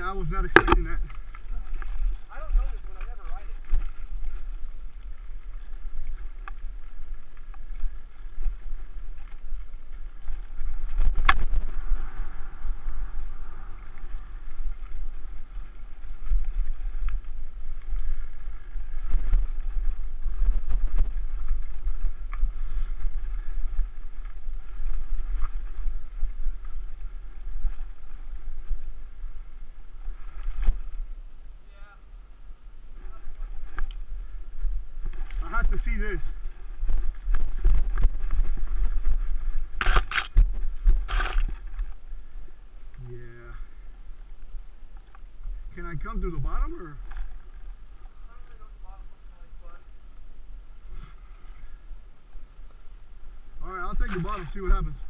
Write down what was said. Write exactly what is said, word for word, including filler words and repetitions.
Yeah, I was not expecting that. I don't know this one, I never ride it. I have to see this. Yeah. Can I come through the bottom or? I don't really know what the bottom looks like, but... Alright, I'll take the bottom, see what happens.